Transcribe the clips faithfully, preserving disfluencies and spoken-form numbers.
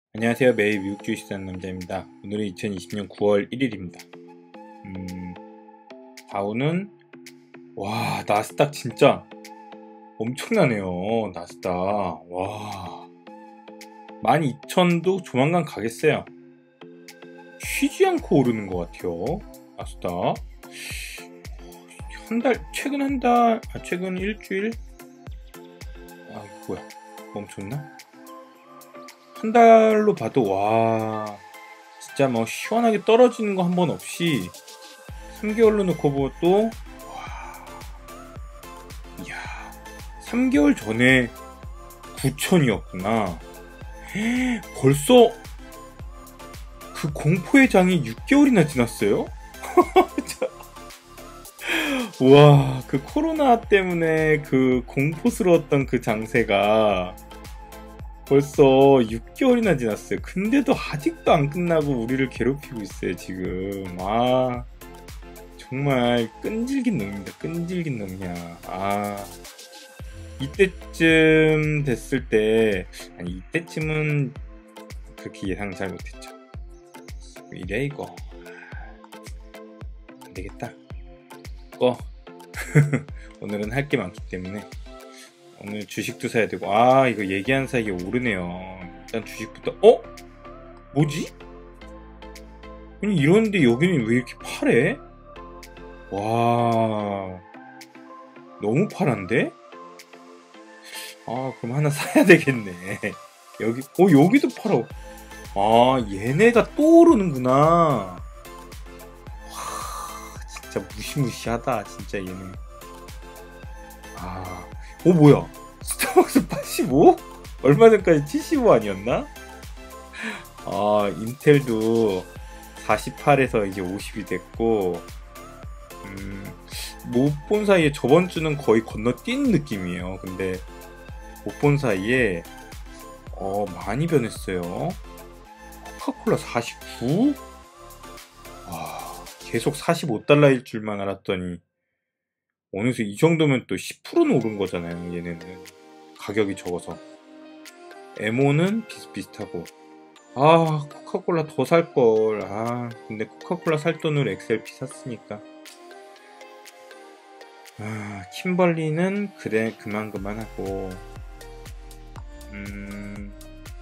안녕하세요. 매일 미국 주식 사는 남자입니다. 오늘은 이천이십 년 구월 일일입니다. 음, 다우는 와 나스닥 진짜 엄청나네요. 나스닥 와 만 이천도 조만간 가겠어요. 쉬지 않고 오르는 것 같아요. 나스닥 한 달 최근 한 달 아, 최근 일주일 아 이거 뭐야 멈췄나? 한 달로 봐도 와 진짜 뭐 시원하게 떨어지는 거 한 번 없이 삼 개월로 놓고 보도 와 이야 삼 개월 전에 구천이었구나. 벌써 그 공포의 장이 육 개월이나 지났어요? 와 그 코로나 때문에 그 공포스러웠던 그 장세가 벌써 육 개월이나 지났어요. 근데도 아직도 안 끝나고 우리를 괴롭히고 있어요 지금. 아 정말 끈질긴 놈입니다. 끈질긴 놈이야. 아 이때쯤 됐을 때 아니 이때쯤은 그렇게 예상 잘 못했죠. 왜 이래 이거 안되겠다 꺼. 오늘은 할 게 많기 때문에 오늘 주식도 사야 되고. 아 이거 얘기한 사이에 오르네요. 일단 주식부터. 어? 뭐지? 아니 이런데 여기는 왜 이렇게 파래? 와 너무 파란데? 아 그럼 하나 사야 되겠네. 여기 어 여기도 팔아. 아 얘네가 또 오르는구나. 와 진짜 무시무시하다 진짜 얘네. 아 어 뭐야 스타벅스 팔십오? 얼마 전까지 칠십오 아니었나? 아 인텔도 사십팔에서 이제 오십이 됐고 음, 못 본 사이에 저번 주는 거의 건너뛴 느낌이에요. 근데 못 본 사이에 어 많이 변했어요. 코카콜라 사십구? 와 계속 사십오 달러일 줄만 알았더니 어느새 이 정도면 또 십 퍼센트는 오른 거잖아요. 얘네는 가격이 적어서. 엠오는 비슷비슷하고. 아 코카콜라 더 살걸. 아 근데 코카콜라 살 돈으로 엑스엘피 샀으니까. 아 킴벌리는 그래 그만 그만하고. 음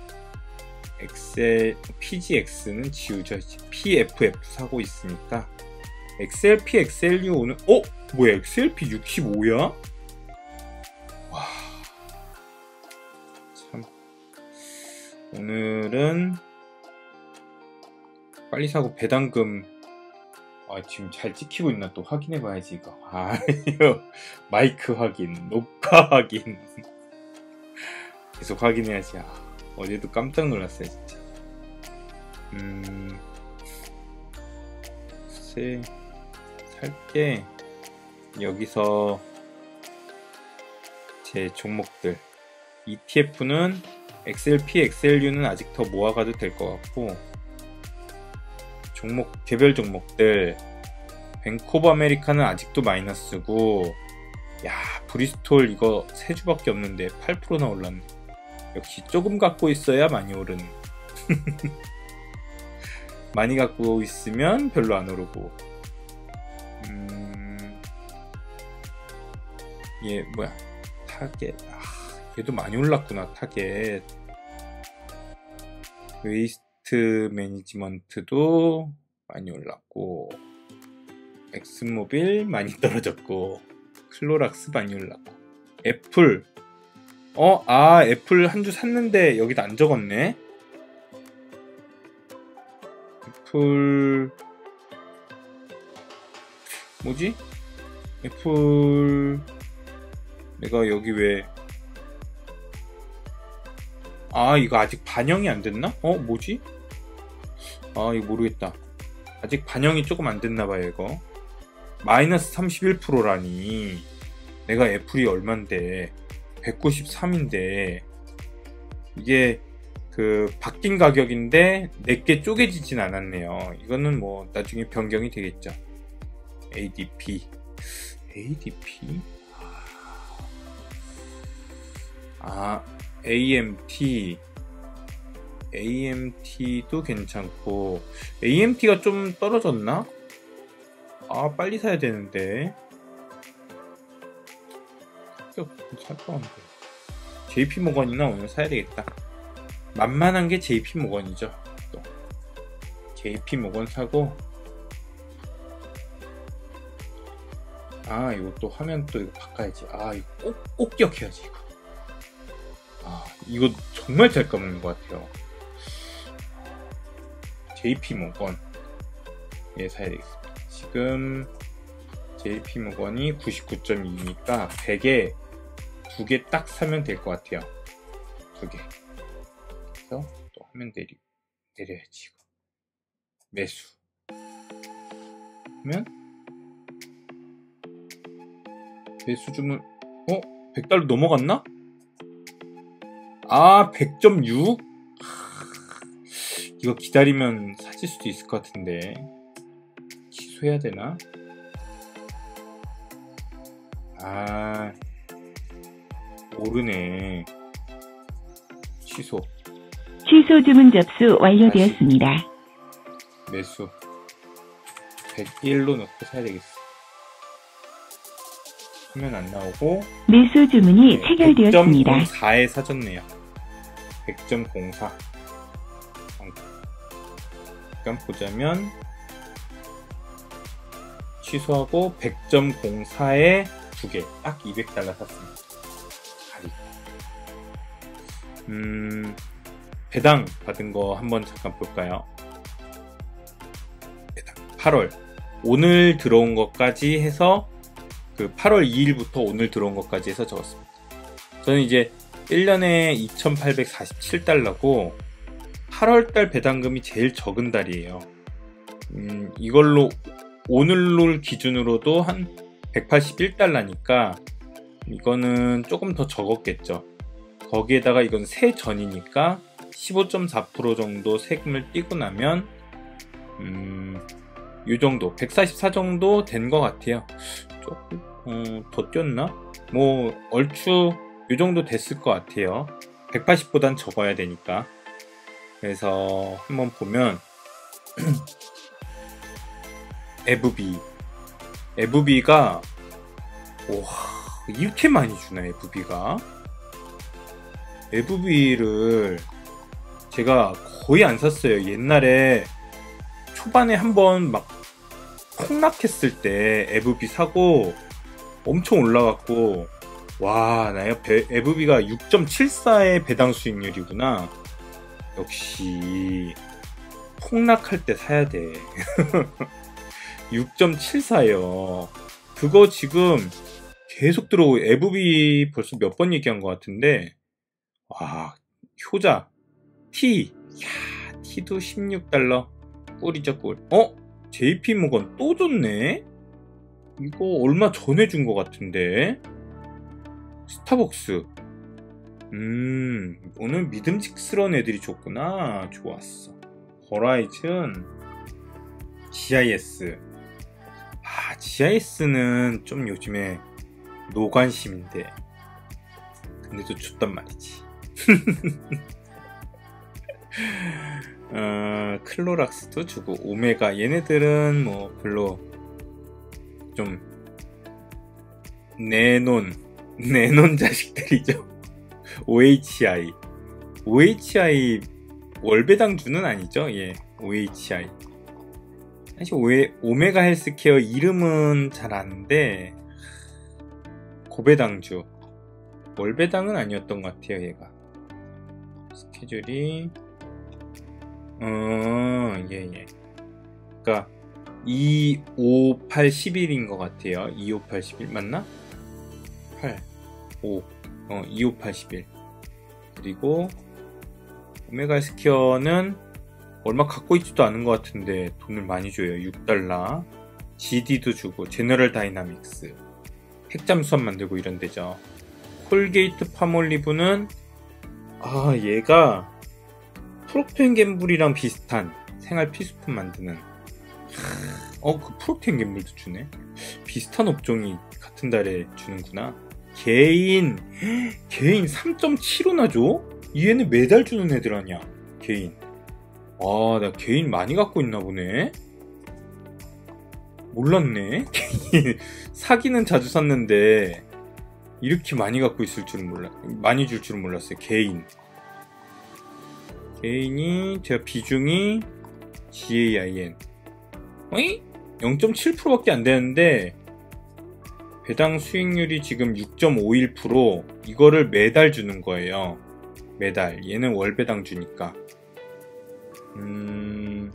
엑셀 피지엑스는 지우죠. 피에프에프 사고 있으니까. 엑스엘피 엑스엘유 오늘 어? 뭐야 엑스엘피 육십오야? 와 참 오늘은 빨리 사고 배당금 아 지금 잘 찍히고 있나 또 확인해 봐야지 이거. 아 이거 마이크 확인 녹화 확인 계속 확인해야지. 아, 어제도 깜짝 놀랐어요 진짜. 음 글쎄 살게 여기서 제 종목들 이티에프는 엑스엘피, 엑스엘유는 아직 더 모아가도 될 것 같고 종목 개별 종목들 뱅크 오브 아메리카는 아직도 마이너스고 야 브리스톨 이거 세 주밖에 없는데 팔 퍼센트나 올랐네. 역시 조금 갖고 있어야 많이 오르는. 많이 갖고 있으면 별로 안 오르고. 음... 얘 뭐야 타겟. 아, 얘도 많이 올랐구나. 타겟 웨이스트 매니지먼트도 많이 올랐고 엑스모빌 많이 떨어졌고 클로락스 많이 올랐고 애플 어? 아 애플 한 주 샀는데 여기다 안 적었네. 애플 뭐지? 애플 내가 여기 왜 아 이거 아직 반영이 안 됐나? 어 뭐지? 아 이거 모르겠다. 아직 반영이 조금 안 됐나봐요 이거. 마이너스 삼십일 퍼센트라니. 내가 애플이 얼만데 백구십삼인데 이게 그 바뀐 가격인데 내게 쪼개지진 않았네요. 이거는 뭐 나중에 변경이 되겠죠. 에이디피 에이디피 아 에이엠티 에이엠티도 괜찮고, 에이엠티가 좀 떨어졌나? 아, 빨리 사야 되는데. 살 거 없는데. 제이피모건이나 오늘 사야 되겠다. 만만한 게 제이피모건이죠. 또 제이피모건 사고. 아, 이거 또 화면 또 이거 바꿔야지. 아, 이거 꼭, 꼭 기억해야지, 이거. 아, 이거 정말 잘 까먹는 것 같아요. 제이피모건. 예, 사야 되겠습니다. 지금, 제이피모건이 구십구 점 이니까 백에 두 개 딱 사면 될 것 같아요. 두 개. 그래서 또 화면 내리, 내려야지, 이거. 매수. 그러면, 매수 주문, 어? 백 달러 넘어갔나? 아, 백 점 육? 이거 기다리면 사질 수도 있을 것 같은데. 취소해야 되나? 아, 오르네. 취소. 취소 주문 접수 완료되었습니다. 매수. 백일로 넣고 사야 되겠어. 화면 안 나오고. 매수 주문이 체결되었습니다. 백 점 공사에 사줬네요. 백 점 공사. 잠깐 보자면 취소하고 백 점 공사에 두 개, 딱 이백 달러 샀습니다. 가리. 음, 배당 받은 거 한번 잠깐 볼까요? 배당. 팔월. 오늘 들어온 것까지 해서 그 팔월 이일부터 오늘 들어온 것까지 해서 적었습니다. 저는 이제 일 년에 이천팔백사십칠 달러고 팔월달 배당금이 제일 적은 달이에요. 음, 이걸로 오늘 기준으로도 한 백팔십일 달러니까 이거는 조금 더 적었겠죠. 거기에다가 이건 세 전이니까 십오 점 사 퍼센트 정도 세금을 떼고 나면 음, 이 정도 백사십사 정도 된 것 같아요. 조금 어, 더 뛰었나? 뭐 얼추 이 정도 됐을 것 같아요. 백팔십보단 적어야 되니까. 그래서 한번 보면 에프비 에프비가 와, 이렇게 많이 주나 에프비가? 에프비를 제가 거의 안 샀어요. 옛날에 초반에 한번 막 폭락했을 때 에프비 사고 엄청 올라갔고, 와, 나 에프비가 육 점 칠사의 배당 수익률이구나. 역시 폭락할 때 사야 돼. 육 점 칠사요. 그거 지금 계속 들어오고, 에프비 벌써 몇 번 얘기한 것 같은데, 와, 효자 T, 야, T도 십육 달러. 꿀이죠, 꿀. 어? 제이피모건 또 줬네? 이거 얼마 전에 준 것 같은데. 스타벅스. 음, 오늘 믿음직스러운 애들이 줬구나. 좋았어. 호라이즌, 지아이에스. 아, 지아이에스는 좀 요즘에 노관심인데. 근데도 줬단 말이지. 어, 클로락스도 주고, 오메가. 얘네들은 뭐 별로 좀 내놓은 내놓은 자식들이죠. 오에이치아이. 오에이치아이 월배당주는 아니죠. 예, 오에이치아이. 사실 오에, 오메가 헬스케어 이름은 잘 아는데 고배당주. 월배당은 아니었던 것 같아요, 얘가. 스케줄이 어, 예, 예. 그니까 이, 오, 팔, 십일인 것 같아요. 이, 오, 팔, 십일 맞나? 팔, 오, 어, 이, 오, 팔, 십일. 그리고 오메가 스퀘어는 얼마 갖고 있지도 않은 것 같은데 돈을 많이 줘요. 육 달러. 지디도 주고, 제너럴 다이나믹스. 핵잠수함 만들고 이런 데죠. 콜게이트 파몰리브는 아, 얘가 프록터 앤 갬블이랑 비슷한 생활 필수품 만드는, 어, 그 프록터 앤 갬블도 주네. 비슷한 업종이 같은 달에 주는구나. 개인 개인 삼 점 칠오나 줘? 얘는 매달 주는 애들 아니야. 개인. 아, 나 개인 많이 갖고 있나 보네. 몰랐네. 개인 사기는 자주 샀는데 이렇게 많이 갖고 있을 줄은 몰라. 많이 줄 줄은 몰랐어요. 개인. 개인이 제가 비중이 지에이아이엔 어이? 영 점 칠 퍼센트밖에 안 되는데 배당 수익률이 지금 육 점 오일 퍼센트. 이거를 매달 주는 거예요. 매달. 얘는 월 배당 주니까. 음...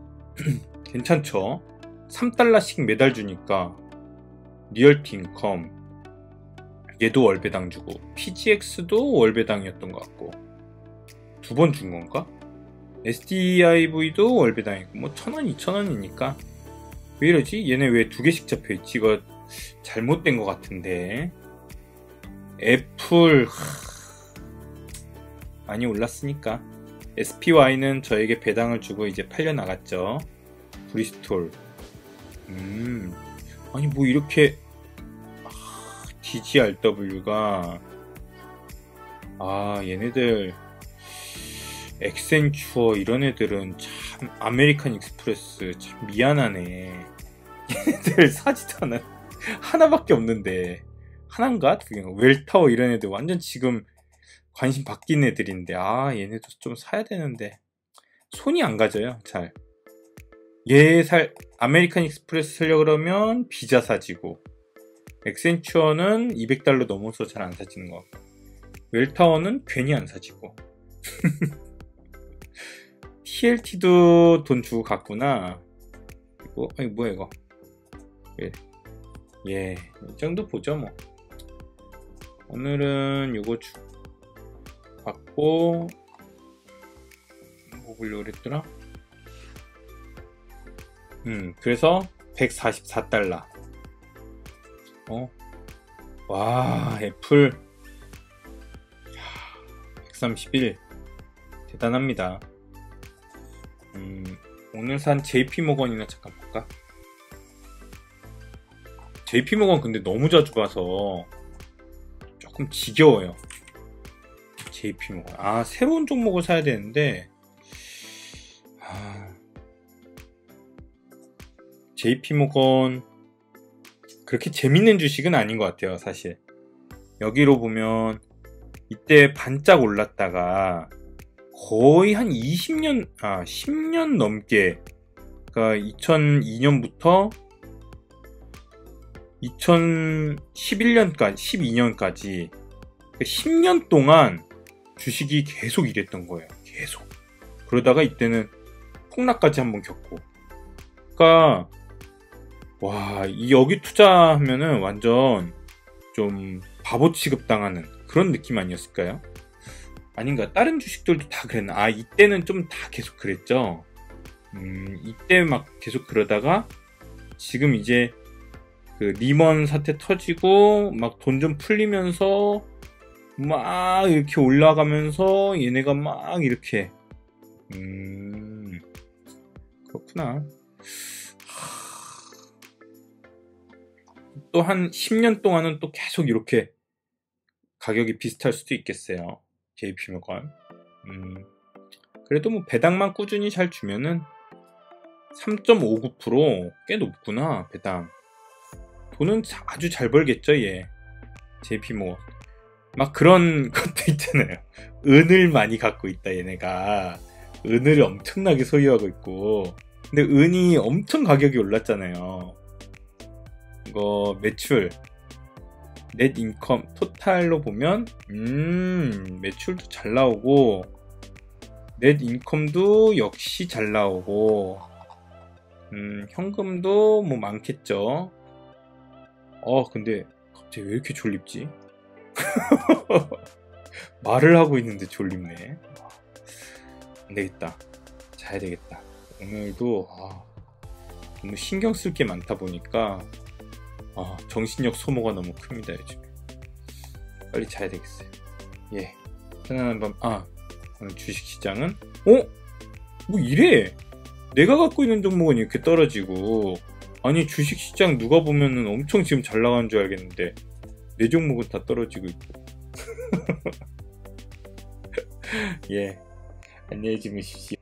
괜찮죠? 삼 달러씩 매달 주니까 리얼티 인컴 얘도 월 배당 주고 피지엑스도 월 배당이었던 것 같고 두 번 준 건가? 에스디아이브이도 월 배당이고 뭐 천 원, 이천 원이니까 왜 이러지? 얘네 왜 두 개씩 잡혀있지? 이거 잘못된 것 같은데. 애플 하... 많이 올랐으니까 에스피와이는 저에게 배당을 주고 이제 팔려나갔죠. 브리스톨 음 아니 뭐 이렇게 아, 디지알더블유가 아 얘네들 엑센추어 이런 애들은 참 아메리칸 익스프레스 참 미안하네. 얘네들 사지도 않아. 하나밖에 없는데 하나인가? 두 개인가? 웰타워 이런 애들 완전 지금 관심 바뀐 애들인데 아 얘네도 좀 사야 되는데 손이 안 가져요. 잘 얘 살 아메리칸 익스프레스 살려고 그러면 비자 사지고 엑센추어는 이백 달러 넘어서 잘 안 사지는 것 같고 웰타워는 괜히 안 사지고 티엘티도 돈 주고 갔구나. 이거 아니 뭐야 이거 예, 예, 이 정도 보죠 뭐. 오늘은 요거 주 받고 뭐 보려고 그랬더라? 음 그래서 백사십사 달러. 어? 와 애플 백삼십일 대단합니다. 음, 오늘 산 제이피모건이나 잠깐 볼까? 제이피모건 근데 너무 자주 봐서 조금 지겨워요. 제이피모건 아 새로운 종목을 사야 되는데 아, 제이피모건 그렇게 재밌는 주식은 아닌 것 같아요. 사실 여기로 보면 이때 반짝 올랐다가 거의 한 이십 년, 아, 십 년 넘게, 그러니까 이천이 년부터 이천십일 년까지, 십이 년까지, 그러니까 십 년 동안 주식이 계속 이랬던 거예요. 계속. 그러다가 이때는 폭락까지 한번 겪고. 그러니까, 와, 이 여기 투자하면은 완전 좀 바보 취급당하는 그런 느낌 아니었을까요? 아닌가? 다른 주식들도 다 그랬나? 아, 이때는 좀 다 계속 그랬죠? 음, 이때 막 계속 그러다가, 지금 이제, 그, 리먼 사태 터지고, 막 돈 좀 풀리면서, 막 이렇게 올라가면서, 얘네가 막 이렇게, 음, 그렇구나. 또 한 십 년 동안은 또 계속 이렇게 가격이 비슷할 수도 있겠어요. 제이피모건. 음, 그래도 뭐 배당만 꾸준히 잘 주면은 삼 점 오구 퍼센트 꽤 높구나. 배당 돈은 아주 잘 벌겠죠 얘. 제이피모건 막 그런 것도 있잖아요. 은을 많이 갖고 있다 얘네가. 은을 엄청나게 소유하고 있고 근데 은이 엄청 가격이 올랐잖아요. 이거 매출 넷 인컴 토탈로 보면 음 매출도 잘 나오고 넷 인컴도 역시 잘 나오고 음 현금도 뭐 많겠죠. 어 근데 갑자기 왜 이렇게 졸립지? 말을 하고 있는데 졸립네. 안되겠다. 자야 되겠다. 오늘도 아, 너무 신경 쓸 게 많다 보니까 아, 정신력 소모가 너무 큽니다 요즘에. 빨리 자야 되겠어요. 예, 편안한 밤. 아, 오늘 주식시장은 어? 뭐 이래? 내가 갖고 있는 종목은 이렇게 떨어지고 아니 주식시장 누가 보면은 엄청 지금 잘 나가는 줄 알겠는데 내 종목은 다 떨어지고 있고. 예, 안녕히 주무십시오.